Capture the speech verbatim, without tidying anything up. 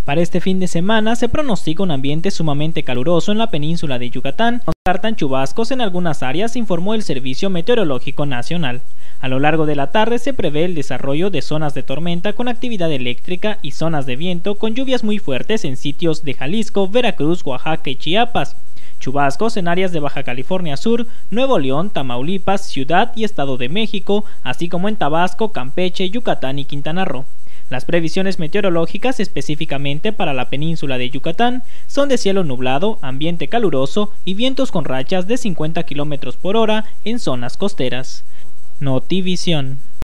Para este fin de semana se pronostica un ambiente sumamente caluroso en la península de Yucatán. No descartan chubascos en algunas áreas, informó el Servicio Meteorológico Nacional. A lo largo de la tarde se prevé el desarrollo de zonas de tormenta con actividad eléctrica y zonas de viento con lluvias muy fuertes en sitios de Jalisco, Veracruz, Oaxaca y Chiapas. Chubascos en áreas de Baja California Sur, Nuevo León, Tamaulipas, Ciudad y Estado de México, así como en Tabasco, Campeche, Yucatán y Quintana Roo. Las previsiones meteorológicas específicamente para la península de Yucatán son de cielo nublado, ambiente caluroso y vientos con rachas de cincuenta kilómetros por hora en zonas costeras. Notivisión.